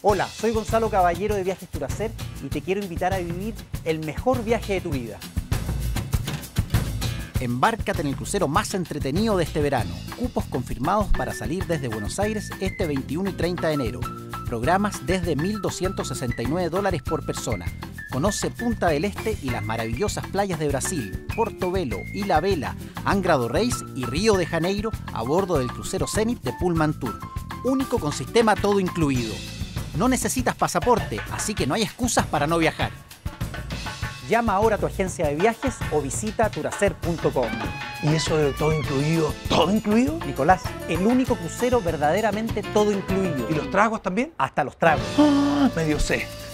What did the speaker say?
Hola, soy Gonzalo Caballero de Viajes Turacer y te quiero invitar a vivir el mejor viaje de tu vida. Embárcate en el crucero más entretenido de este verano. Cupos confirmados para salir desde Buenos Aires este 21 y 30 de enero. Programas desde $1.269 por persona. Conoce Punta del Este y las maravillosas playas de Brasil, Portobelo, Ilha Bela, Angra do Reis y Río de Janeiro a bordo del crucero Zenit de Pullman Tour. Único con sistema todo incluido. No necesitas pasaporte, así que no hay excusas para no viajar. Llama ahora a tu agencia de viajes o visita turacer.com. ¿Y eso de todo incluido? ¿Todo incluido? Nicolás, el único crucero verdaderamente todo incluido. ¿Y los tragos también? Hasta los tragos. Medio sé.